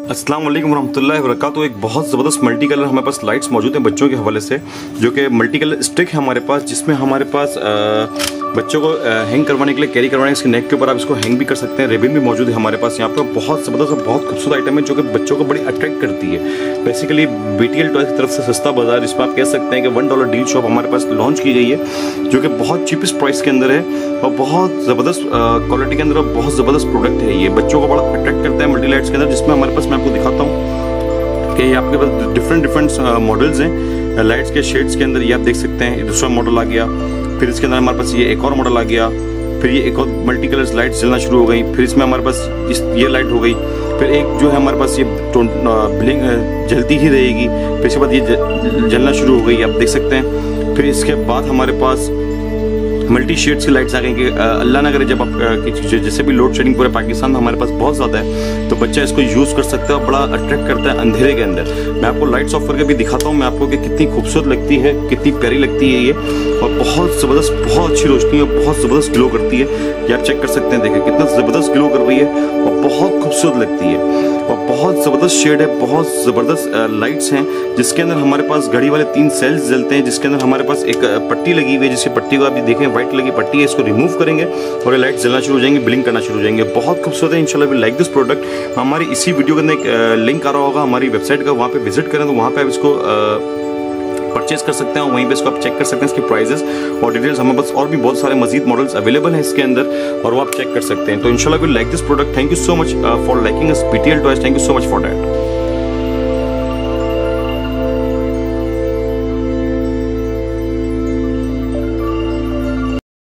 अस्सलाम वालेकुम रहमतुल्लाहि व बरकातुहू। एक बहुत ज़बरदस्त मल्टी कलर हमारे पास लाइट्स मौजूद हैं बच्चों के हवाले से, जो कि मल्टी कलर स्टिक है हमारे पास, जिसमें हमारे पास बच्चों को हैंग करवाने के लिए, कैरी करवाने के नेक के ऊपर आप इसको हैंग भी कर सकते हैं। रिबन भी मौजूद है हमारे पास यहाँ पर। बहुत ज़बरदस्त और बहुत खूबसूरत आइटम है जो कि बच्चों को बड़ी अट्रैक्ट करती है। बेसिकली BTL टॉयज की तरफ से सस्ता बाजार, जिसमें आप कह सकते हैं कि $1 डील शॉप हमारे पास लॉन्च की गई है, जो कि बहुत चीपेस्ट प्राइस के अंदर है और बहुत ज़बरदस्त क्वालिटी के अंदर, बहुत ज़बरदस्त प्रोडक्ट है। ये बच्चों को बड़ा अट्रैक्ट करता है मल्टी लाइट्स के अंदर, जिसमें हमारे पास, मैं आपको दिखाता हूँ कि आपके पास डिफरेंट मॉडल्स हैं लाइट्स के शेड्स के अंदर। ये आप देख सकते हैं, दूसरा मॉडल आ गया, फिर इसके अंदर हमारे पास ये एक और मॉडल आ गया, फिर ये एक और मल्टी कलर्स लाइट्स जलना शुरू हो गई, फिर इसमें हमारे पास ये लाइट हो गई, फिर एक जो है हमारे पास ये ब्लिंक जलती ही रहेगी, फिर इसके बाद ये जलना शुरू हो गई, आप देख सकते हैं। फिर इसके बाद हमारे पास मल्टी शेड्स की लाइट्स आ गई कि अल्लाह ना करे जब आप जैसे भी लोड शेडिंग पूरे पाकिस्तान में हमारे पास बहुत ज़्यादा है, तो बच्चा इसको यूज़ कर सकता है और बड़ा अट्रैक्ट करता है अंधेरे के अंदर। मैं आपको लाइट्स ऑफ करके भी दिखाता हूँ मैं आपको कि कितनी खूबसूरत लगती है, कितनी प्यारी लगती है ये, और बहुत ज़बरदस्त, बहुत अच्छी रोशनी और बहुत ज़बरदस्त ग्लो करती है। ये आप चेक कर सकते हैं, देखें कितना ज़बरदस्त ग्लो कर रही है और बहुत खूबसूरत लगती है और बहुत ज़बरदस्त शेड है, बहुत ज़बरदस्त लाइट्स हैं, जिसके अंदर हमारे पास घड़ी वाले 3 सेल्स जलते हैं, जिसके अंदर हमारे पास एक पट्टी लगी हुई है, जिसकी पट्टी को आप देखें व्हाइट कलर की पट्टी है, इसको रिमूव करेंगे और ये लाइट जलना शुरू हो जाएंगे, ब्लिंक करना शुरू हो जाएंगे। बहुत खूबसूरत है, इंशाल्लाह वी लाइक दिस प्रोडक्ट। हमारी इसी वीडियो के अंदर एक लिंक आ रहा होगा हमारी वेबसाइट का, वहाँ पे विजिट करें तो वहाँ पे आप इसको परचेज कर सकते हैं, वहीं पे इसको आप चेक कर सकते हैं, इसकी प्राइजेस और डिटेल्स। हमारे पास और भी बहुत सारे मजीद मॉडल्स अवेलेबल हैं इसके अंदर और वो आप चेक कर सकते हैं। तो इंशाल्लाह we like this product. Thank you so much for liking us BTL toys. Thank you so much for that.